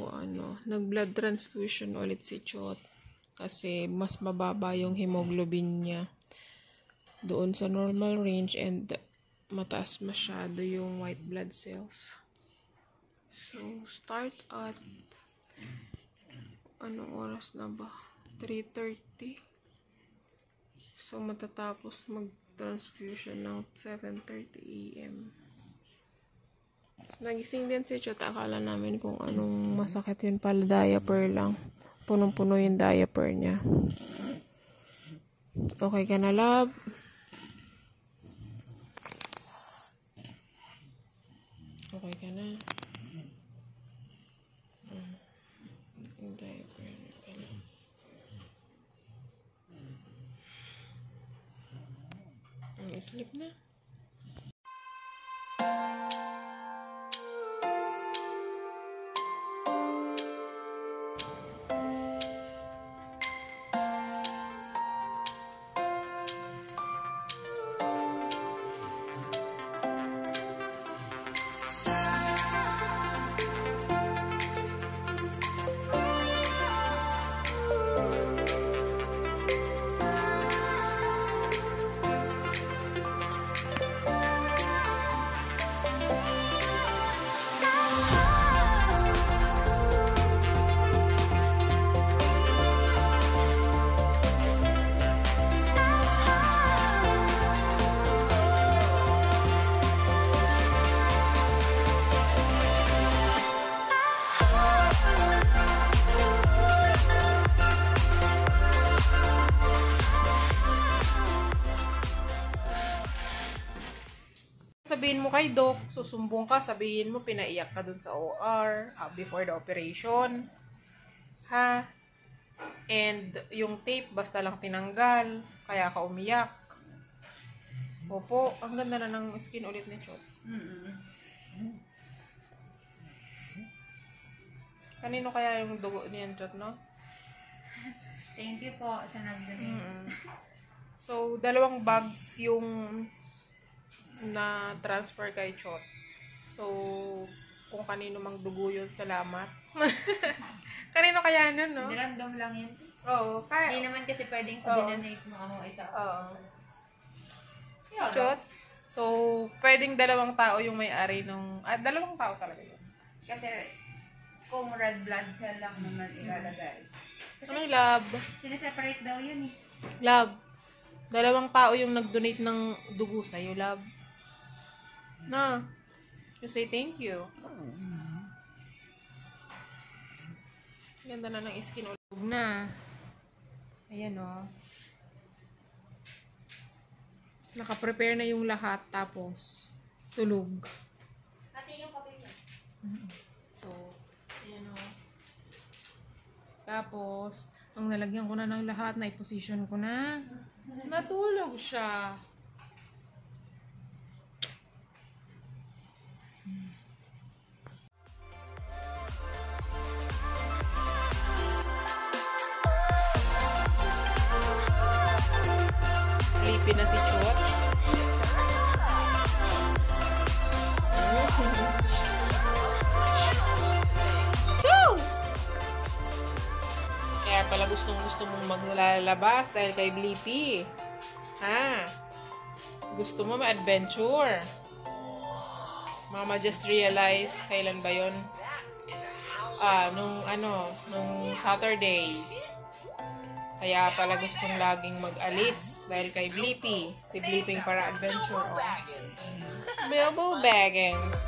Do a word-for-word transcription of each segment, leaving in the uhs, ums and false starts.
ano, nag-blood transfusion ulit si Chot. Kasi mas mababa yung hemoglobin niya doon sa normal range and mataas masyado yung white blood cells. So, start at anong oras na ba? three thirty. So, matatapos mag-transfusion ng seven thirty a m Nagising din si Chot. Akala namin kung anong masakit yun pala, diaper lang. Punong-puno yung diaper niya. Okay ka na, love? Okay ka na? Yung diaper niya pala. Ang sleep na. Sabihin mo kay Doc, susumbong ka, sabihin mo pinaiyak ka dun sa O R uh, before the operation. Ha? And yung tape basta lang tinanggal, kaya ka umiyak. Opo, ang ganda na ng skin ulit ni Chot. Mm-hmm. Kanino kaya yung dugo niyan, Chot, no? Thank you po sa nag-donate. Mm-hmm. So, dalawang bags yung na transfer kay Chot. So, kung kanino mang dugo yun, salamat. Kanino kaya nun, no? Random lang yun. Oo. Kaya... Hindi naman kasi pwedeng sa binanate mo ako ito. Oo. Chot. So, pwedeng dalawang tao yung may-ari nung... Ah, dalawang tao talaga yun. Kasi, kung red blood cell lang naman ilalagay. Kasi, anong lab? sinaseparate daw yun eh. Lab. Dalawang tao yung nag-donate ng dugo sa'yo, lab. Na. You say thank you. Ganda na ng skin ulit na. Ayan o. Oh. Naka-prepare na yung lahat tapos tulog. Pati yung papel niya. So, ayan o. Oh. Tapos, ang nalagyan ko na ng lahat, na-position ko na. Natulog siya. Sleepy na si Chot. Go! Kaya pala gustong gusto mong maglalabas dahil kay Blippi. Ha? Gusto mo ma-adventure? Mama just realized, kailan ba yun? Ah, nung ano, nung Saturday. Kaya pala gustong laging mag-alis dahil kay Blippi. Si Blippi para adventure. Oh. Bilbo Baggins.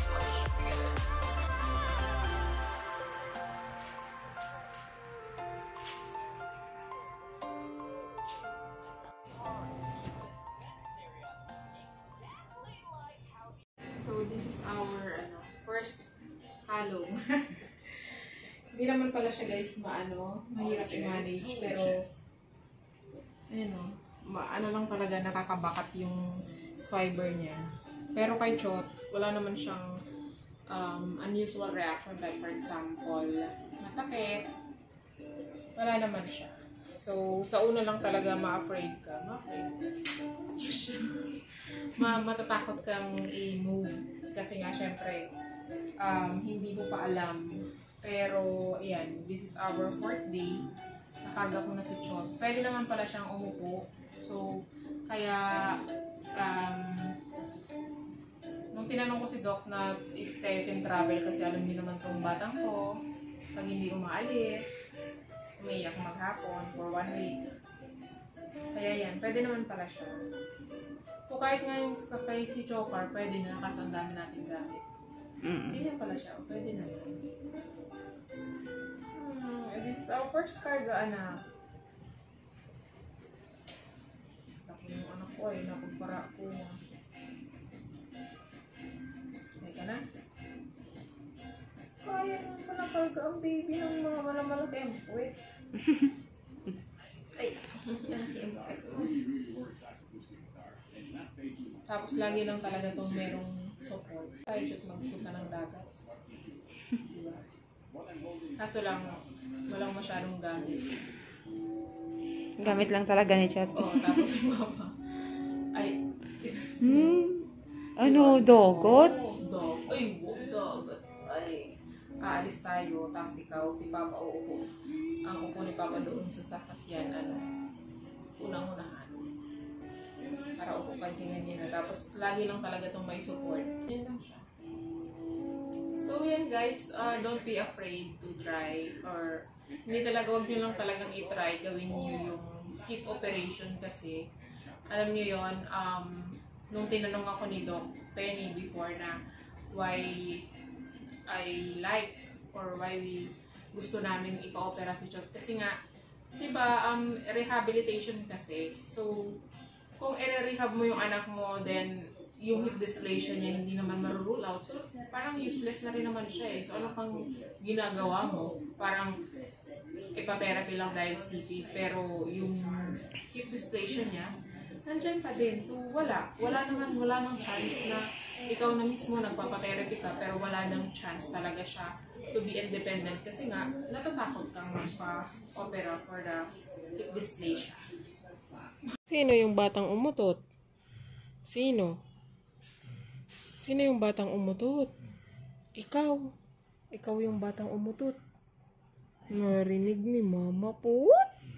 So this is our ano, first halong. Hindi naman pala siya guys maano, mahirap i-manage pero ayun o, maano lang talaga nakakabakat yung fiber niya. Pero kay Chot, wala naman siyang um, unusual reaction like for example, masakit. Wala naman siya. So, sa una lang talaga ma-afraid ka. Ma-afraid. Ma matatakot kang i-move kasi nga syempre um, hindi mo pa alam Pero, ayan, this is our fourth day. Nakarga ko na si Chot. Pwede naman pala siyang umupo. So, kaya, um, nung tinanong ko si Doc na if tayo can travel kasi alam niyo naman tong batang ko, pag hindi umaalis, umiiyak maghapon for one week. Kaya yan, pwede naman pala siya. So kahit nga yung sasakay si Chokar, pwede na kaso ang dami natin gamit. Mm. Hindi yan pala siya, pwede naman. Hmm, this is our first carga, anak. Laki yung anak ko eh, nakumpara ko. Ka na? Kaya naman pala karga ang baby ng mga malamalaki ang puwet. Ay, yan ang tapos lagi lang talaga itong merong support. Tayo just magpunta ng dagat. Diba? Kaso lang, walang masyadong gamit. Gamit lang talaga ni Chat. Oo, tapos si Mama. Ay, Hmm. Ano, dogot? Dog. Ay, wow, dogot. Ay, aalis tayo. Tapos ikaw, si Papa uupo. Ang upo ni Papa doon sa sasakyan, ano, unang-unahan. Para upo ka ganyan na. Tapos, lagi lang talaga itong may support. Yan lang siya. So, yan guys, uh, don't be afraid to try. Or, hindi talaga, wag nyo lang talagang i-try. Gawin nyo yung hip operation kasi, alam nyo yon um, nung tinanong ako ni Doc Penny before na why I like or why we gusto namin ipa-opera si Chot. Kasi nga, di ba, um, rehabilitation kasi. So, kung i-rehab mo yung anak mo, then yung hip dysplasia niya hindi naman marurule out. So, parang useless na rin naman siya eh. So, ano pang ginagawa mo? Parang ipa-therapy lang dahil C P. Pero yung hip dysplasia niya, nandyan pa din. So, wala. Wala naman, wala nang chance na ikaw na mismo nagpapatherapy ka, pero wala nang chance talaga siya to be independent kasi nga, natatakot kang magpa-opera for the hip dysplasia. Sino yung batang umutot? Sino? Sino yung batang umutot? Ikaw. Ikaw yung batang umutot. Narinig ni Mama po.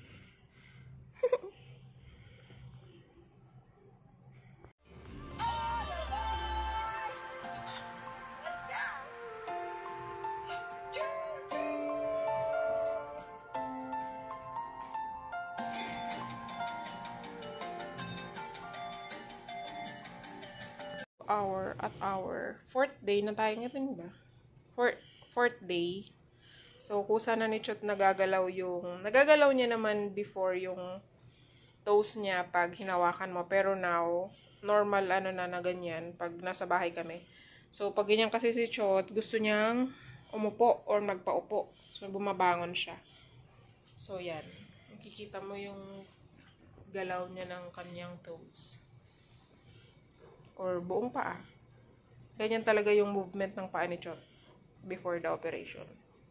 Our at our fourth day na tayo ngayon ba? Fourth, fourth day. So, kusa na ni Chot nagagalaw yung, nagagalaw niya naman before yung toes niya pag hinawakan mo. Pero now, normal ano na na ganyan pag nasa bahay kami. So, pag ganyan kasi si Chot, gusto niyang umupo or magpaupo. So, bumabangon siya. So, yan. Makikita mo yung galaw niya ng kanyang toes. Or buong paa. Ganyan talaga yung movement ng paa ni Chot before the operation.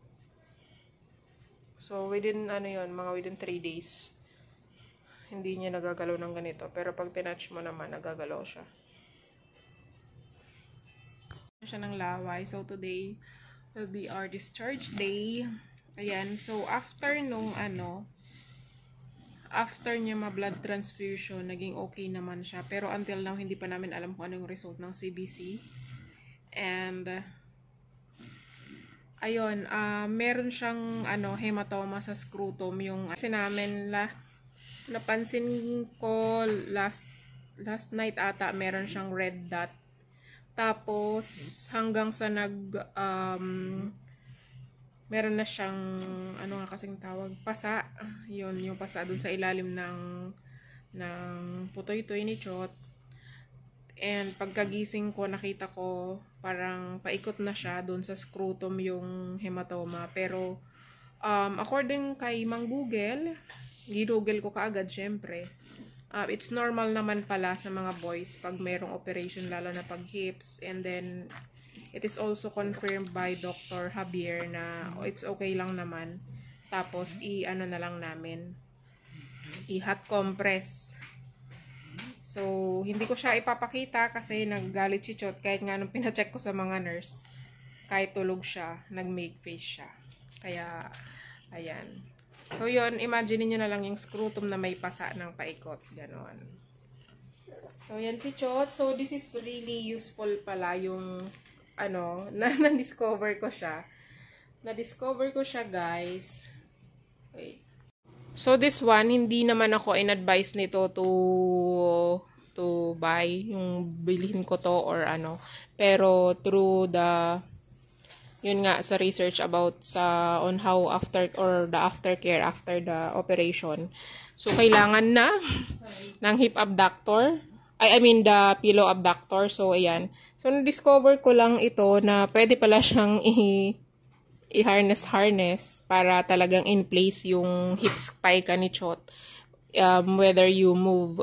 So, within, ano yun, mga within three days, hindi niya nagagalaw ng ganito. Pero pag tinouch mo naman, nagagalaw siya. Siya ng laway. So, today will be our discharge day. Ayan. So, after nung, ano, after niya ma-blood transfusion, naging okay naman siya. Pero until now, hindi pa namin alam kung ano yung result ng C B C. And, uh, ayun, uh, meron siyang ano, hematoma sa scrotum. Yung kasi namin, la, napansin ko last, last night ata, meron siyang red dot. Tapos, hanggang sa nag, um, meron na siyang, ano nga kasing tawag, pasa. Yun, yung pasa dun sa ilalim ng, ng putoy-toy ni Chot. And pagkagising ko, nakita ko, parang paikot na siya dun sa scrotum yung hematoma. Pero, um, according kay Mang Google, ginugel ko kaagad, syempre. Uh, it's normal naman pala sa mga boys pag merong operation, lalo na pag hips. And then, it is also confirmed by Doctor Javier na oh, it's okay lang naman. Tapos, i-ano na lang namin. I-hot compress. So, hindi ko siya ipapakita kasi naggalit si Chot kahit nga nung pinacheck ko sa mga nurse. kahit tulog siya, nag-make face siya. Kaya, ayan. So, yun, imagine niyo na lang yung scrotum na may pasa ng paikot. Ganon. So, yan si Chot. So, this is really useful pala yung, ano, na na-discover ko siya. Na-discover ko siya, guys. Wait. So, this one, hindi naman ako in-advise nito to to buy, yung bilhin ko to or ano. Pero, through the yun nga, sa research about sa on how after or the aftercare after the operation. So, kailangan na ng hip abductor. I, I mean, the pillow abductor. So, ayan. So, na-discover ko lang ito na pwede pala siyang i- i-harness-harness para talagang in place yung hip spike ni Chot. Um, whether you move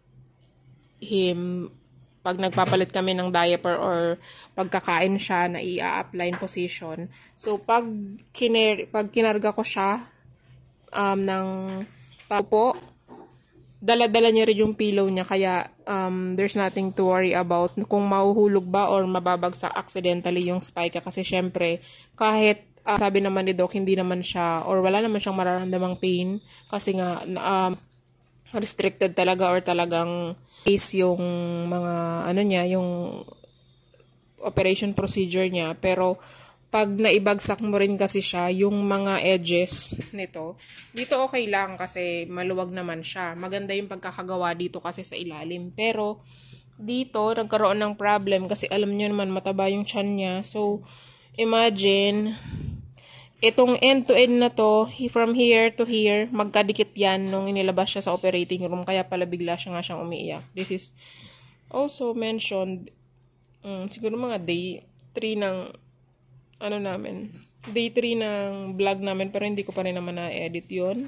him pag nagpapalit kami ng diaper or pagkakain siya na i-apply in position. So, pag, kiner pag kinarga ko siya um, ng paupo, dala-dala niya rin yung pillow niya. Kaya, um, there's nothing to worry about kung mahuhulog ba or mababagsak accidentally yung spike. Kasi, syempre, kahit uh, sabi naman ni Doc, hindi naman siya, or wala naman siyang mararamdamang pain. Kasi nga, um, restricted talaga or talagang is yung mga ano niya, yung operation procedure niya. Pero pag naibagsak mo rin kasi siya, yung mga edges nito, dito okay lang kasi maluwag naman siya. Maganda yung pagkakagawa dito kasi sa ilalim. Pero dito nagkaroon ng problem kasi alam niyo naman mataba yung tiyan niya. So imagine itong end to end na to, from here to here, magkadikit yan nung inilabas siya sa operating room. Kaya pala bigla siya nga siyang umiiyak. This is also mentioned, um, siguro mga day three ng, ano namin, day three ng vlog namin, pero hindi ko pa rin naman na-edit yun.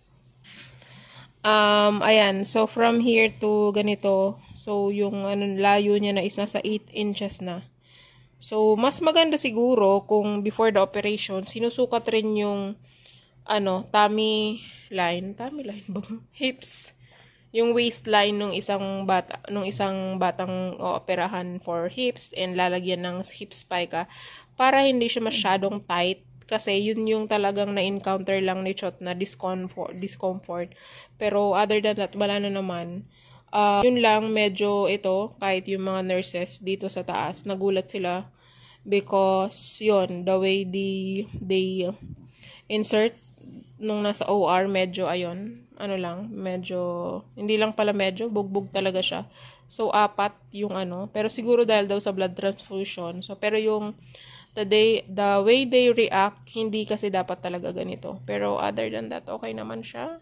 Um, ayan, so from here to ganito, so yung ano, layo niya na is nasa eight inches na. So, mas maganda siguro kung before the operation, sinusukat rin yung, ano, tummy line, tummy line ba? Hips. Yung waistline nung isang bata, nung isang batang ooperahan for hips and lalagyan ng hip spica para hindi siya masyadong tight. Kasi yun yung talagang na-encounter lang ni Chot na discomfort, discomfort. Pero other than that, wala na naman. Uh, yun lang, medyo ito, kahit yung mga nurses dito sa taas, nagulat sila because yun, the way they, they insert nung nasa O R, medyo, ayun, ano lang, medyo, hindi lang pala medyo, bugbog talaga siya. So, apat yung ano, pero siguro dahil daw sa blood transfusion. So, pero yung, the, day, the way they react, hindi kasi dapat talaga ganito. Pero other than that, okay naman siya.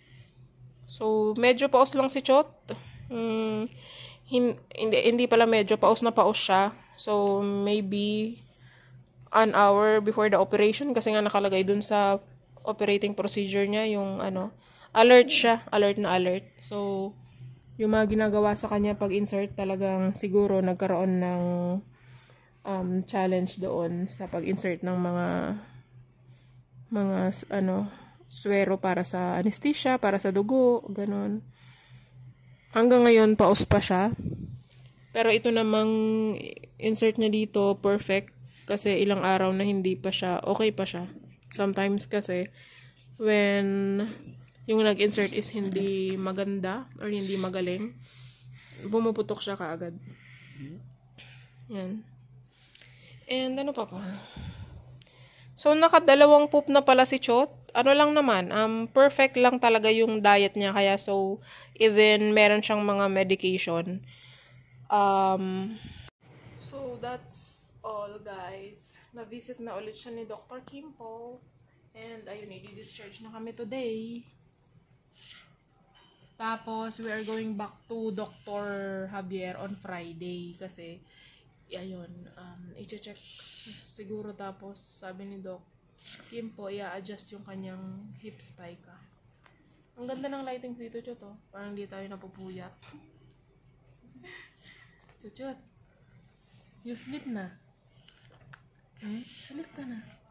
So, medyo paus lang si Chot. Hmm, hin hindi, hindi pala medyo paus na paus siya. So, maybe an hour before the operation kasi nga nakalagay dun sa operating procedure niya yung ano, alert siya. Alert na alert. So, yung mga ginagawa sa kanya pag insert talagang siguro nagkaroon ng um, challenge doon sa pag-insert ng mga mga ano, swero para sa anesthesia, para sa dugo, ganun. Hanggang ngayon, paus pa siya. Pero ito namang insert niya dito, perfect. Kasi ilang araw na hindi pa siya, okay pa siya. Sometimes kasi, when yung nag-insert is hindi maganda or hindi magaling, bumuputok siya kaagad. Yan. And ano pa pa? So, nakadalawang poop na pala si Chot. Ano lang naman, um, perfect lang talaga yung diet niya. Kaya so, even meron siyang mga medication. Um, so, that's all guys. Na-visit na ulit siya ni Doctor Kimpo. And ayun, i-discharge na kami today. Tapos, we are going back to Doctor Javier on Friday. Kasi, ayun, um, i-check siguro tapos, sabi ni Doc Kimpo, i-adjust yung kanyang hip spica. Ang ganda ng lightings dito, Chot, oh. Parang hindi tayo napupuyat. Chot, you sleep na. Hmm? Sleep ka na.